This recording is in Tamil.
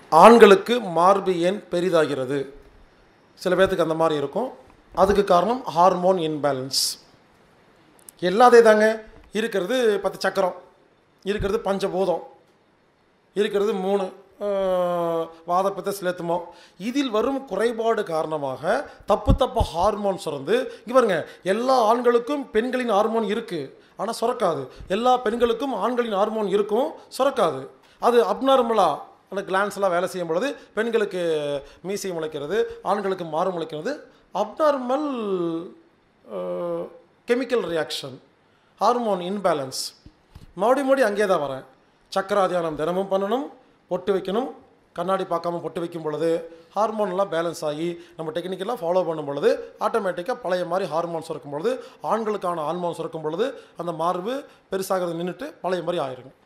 ஆண்களுக்கு மார்பு ஏன் பெரிதாகிறது? சில பேர்த்துக்கு அந்த மாதிரி இருக்கும். அதுக்கு காரணம் ஹார்மோன் இன்பேலன்ஸ். எல்லாதே தாங்க. இருக்கிறது 10 சக்கரம், இருக்கிறது பஞ்சபூதம், இருக்கிறது 3 வாதப்பித்த சிலேத்துமோ. இதில் வரும் குறைபாடு காரணமாக தப்பு ஹார்மோன் சுரந்து இவருங்க. எல்லா ஆண்களுக்கும் பெண்களின் ஹார்மோன் இருக்குது, ஆனால் சுரக்காது. எல்லா பெண்களுக்கும் ஆண்களின் ஹார்மோன் இருக்கும், சுரக்காது. அது அப்நார்மலாக அந்த கிளான்ஸ்லாம் வேலை செய்யும் பொழுது பெண்களுக்கு மீசை முளைக்கிறது, ஆண்களுக்கு மாறு முளைக்கிறது. Abnormal chemical reaction, hormone imbalance. மறுபடி அங்கே தான் வரேன். சக்கராத்தியானம் தினமும் பண்ணணும், பொட்டு வைக்கணும். கண்ணாடி பார்க்காம பொட்டு வைக்கும் பொழுது ஹார்மோன்லாம் பேலன்ஸ் ஆகி நம்ம டெக்னிக்கெல்லாம் ஃபாலோ பண்ணும் பொழுது ஆட்டோமேட்டிக்காக பழைய மாதிரி ஹார்மோன்ஸ் இருக்கும் பொழுது, ஆண்களுக்கான ஹார்மோன்ஸ் இருக்கும் பொழுது அந்த மார்பு பெருசாகிறது நின்றுட்டு பழைய மாதிரி ஆயிருங்க.